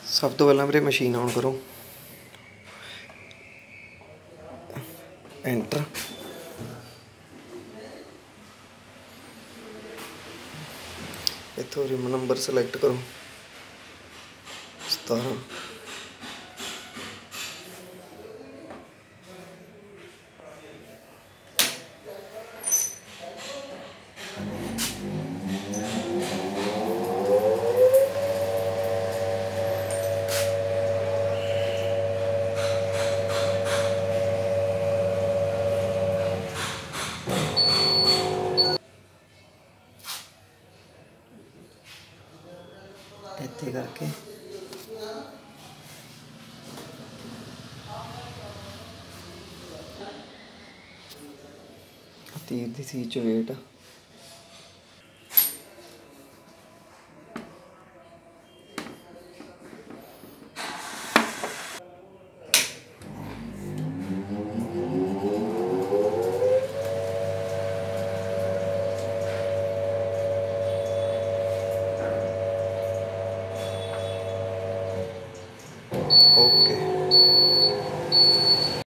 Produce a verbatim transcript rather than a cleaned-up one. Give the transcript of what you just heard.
सब तो पहला मेरे मशीन ऑन करो, एंटर। इतों रिम नंबर सेलेक्ट करो सतारह। इतने करके तीर दी सी च वेट